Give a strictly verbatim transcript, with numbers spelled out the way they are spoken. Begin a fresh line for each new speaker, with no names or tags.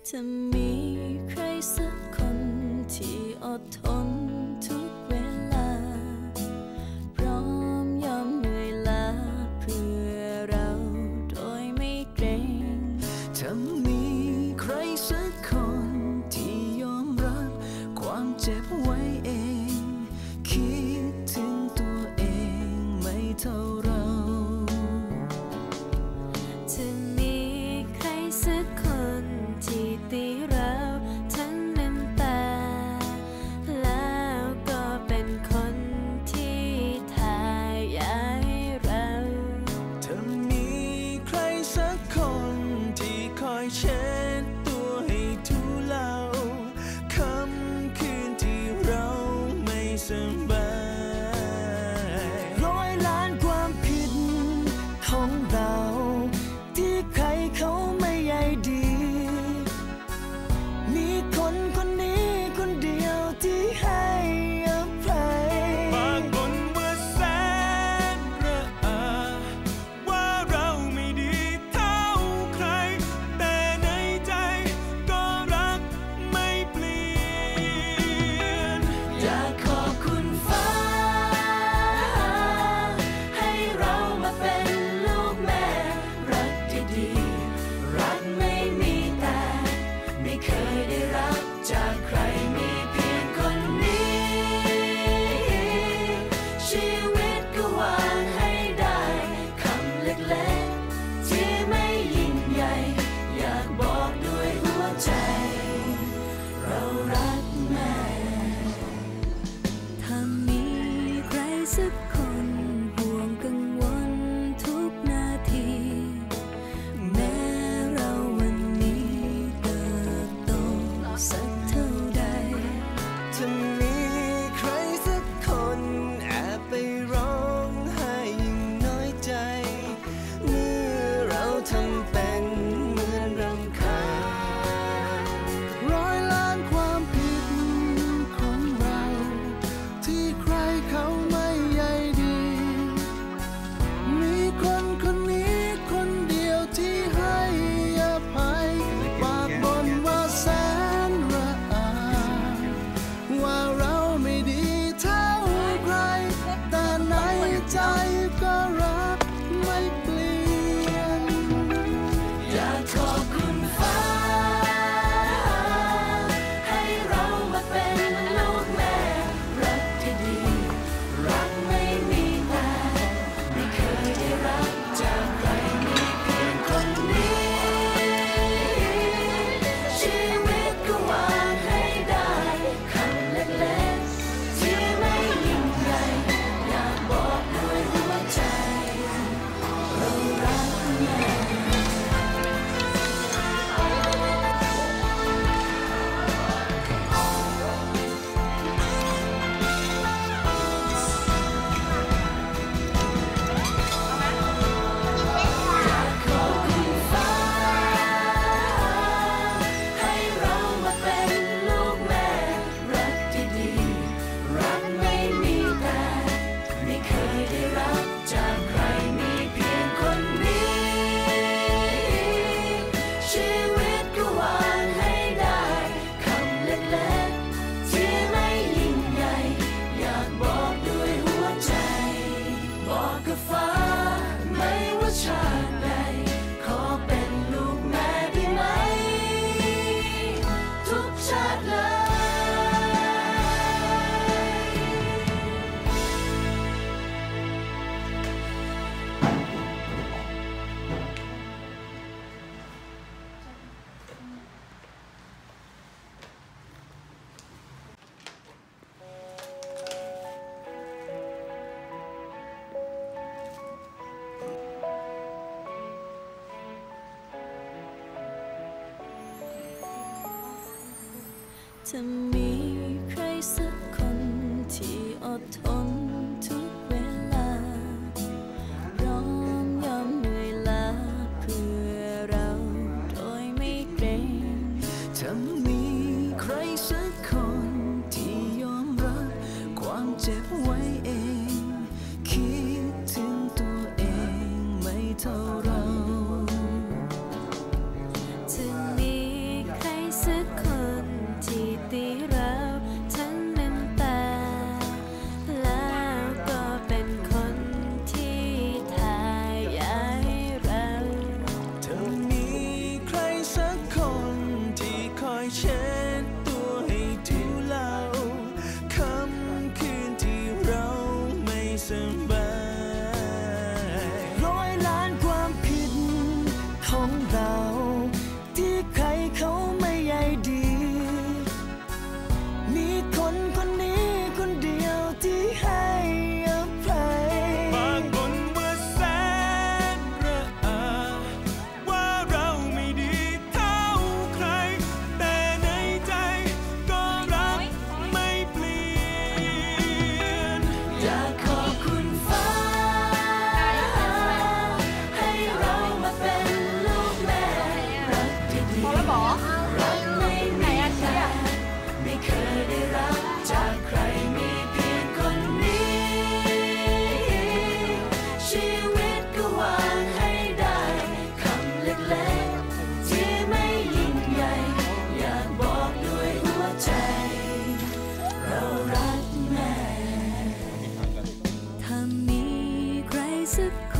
จะมีใครสักคนที่อดทนทุกเวลาพร้อมยอมเหนื่อยล้าเพื่อเราโดยไม่เกรง
จะมีใครสักคนที่ยอมรับความเจ็บไว้เองคิดถึงตัวเองไม่เท่าเรา
จะมีใครสักคนที่ตีเราทั้งน้ำตาแล้วก็เป็นคนที่ทายายเรา
ถ้ามีใครสักคนที่คอยเช็ดตัวให้ทุเลาค่ำคืนที่เราไม่สบายร้อยล้านความผิดของเราที่ใครเขาไม่ใยดีมีคนคนนี้คนเดียวที่ให้อภัยปากบ่นว่าแสนระอาว่าเราไม่ดีเท่าใครแต่ในใจก็รักไม่เปลี่ยน
อยากขอบคุณฟ้าให้เรามาเป็นลูกแม่รักดีๆรักไม่มีแต่ไม่เคยได้รับจากใครมีเพียงคนนี้ชีวิตก็วางให้ได้คำเล็กๆที่ไม่ยิ่งใหญ่อยากบอกด้วยหัวใจเรารักแม่ถ้ามีใครสักคนห่วงกังวลทุกนาทีแม้เราวันนี้เติบโตสักเท่าใด
จะมีใครสักคนแอบไปร้องไห้ยิ่งน้อยใจเมื่อเราทำเป็นเหมือนรำคาญร้อยล้านความผิดของเราที่ใครเขาไม่ใยดีมีคนคนนี้คนเดียวที่ให้อภัยปากบ่นว่าแสนระอาว่าเราไม่ดีเท่าใครแต่ในใจก็รักไม่เปลี่ยน
อยากขอบคุณฟ้าให้เรามาเป็นลูกแม่รักที่ดีรักไม่มีแต่ไม่เคยได้รับจากใครมีเพียงคนนี้ชีวิตก็วางให้ได้คำเล็กๆที่ไม่ยิ่งใหญ่อยากบอกด้วยหัวใจเรารักแม่ขอบคุณฟ้าให้เรามาเป็นลูกแม่รักที่ดีรักไม่มีแต่ไม่เคยได้รับจากใครมีเพียงคนนี้ชีวิตก็วางให้ได้คำเล็กๆที่ไม่ยิ่งใหญ่อยากบอกด้วยหัวใจบอกกับฟ้าไม่ว่าชาติใดขอเป็นลูกแม่ได้ไหมทุกชาติเลยจะมีใครสักคนที่อดทนทุกเวลาพร้อมยอมเหนื่อยล้าเพื่อเราโดยไม่เกรง
จะมีใครสักคนที่ยอมรับความเจ็บไว้เองคิดถึงตัวเองไม่เท่าเรา
จะมีใคร
อยเช็ดตัวให้ทุเลาค่ำคืนที่เราไม่สบายร้อยล้านความผิดของเราที่ใครเขาไม่ใยดีมีคนคนนี้คนเดียวที่ให้อภัยบางคนว่าแสนระอาว่าเราไม่ดีเท่าใครแต่ในใจก็รักไม่เปลี่ยนอยากขอบคุณฟ้าให้เรามาเป็นลูกแม่รักดีๆรักไม่มีแค่ไม่เคยได้รับจากใครมีเพียงคนนี้ชีวิตก็วางให้ได้คำเล็กๆที่ไม่ยิ่งใหญ่อยากบอกด้วยหัวใจเรารักแม่ถ้ามีใครสัก